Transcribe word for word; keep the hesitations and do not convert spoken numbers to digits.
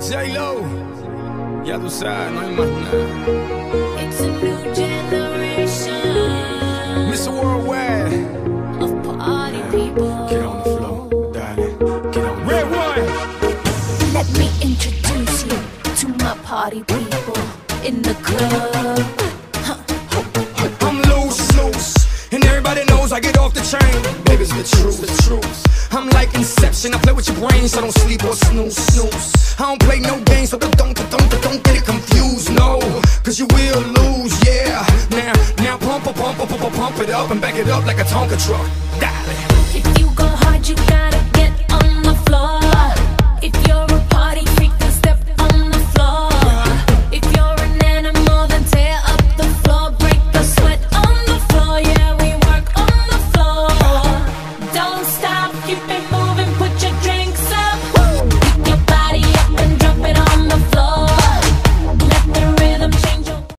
J-Lo, ya tú sabes, no hay más nada. It's a new generation. mister Worldwide. Of party people. Get on the floor, darling. Get on the Red one. Let me introduce you to my party people in the club. Huh. I'm loose, loose, and everybody knows I get off the train. Baby, it's the truth, the truth. I'm like Inception, I play with your brain, so don't sleep or snooze, snooze. I don't play no games, so don't, don't, don't, don't get it confused, no. Cause you will lose, yeah. Now, now pump, pump, pump, pump, pump it up and back it up like a Tonka truck. Darling.